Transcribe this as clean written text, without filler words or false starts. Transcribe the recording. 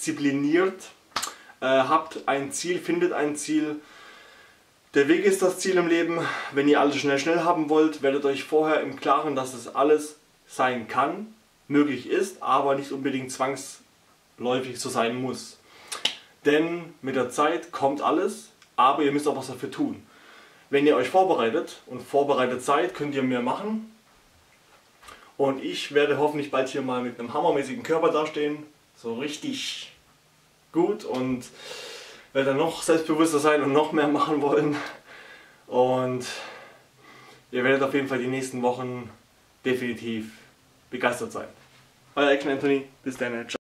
diszipliniert, habt ein Ziel, findet ein Ziel. Der Weg ist das Ziel im Leben. Wenn ihr alles schnell haben wollt, werdet euch vorher im Klaren, dass es alles sein kann, möglich ist, aber nicht unbedingt zwangsläufig so sein muss. Denn mit der Zeit kommt alles, aber ihr müsst auch was dafür tun. Wenn ihr euch vorbereitet und vorbereitet seid, könnt ihr mehr machen. Und ich werde hoffentlich bald hier mal mit einem hammermäßigen Körper dastehen, so richtig gut, und werde dann noch selbstbewusster sein und noch mehr machen wollen. Und ihr werdet auf jeden Fall die nächsten Wochen definitiv begeistert sein. Euer Action Anthony, bis dann, ciao.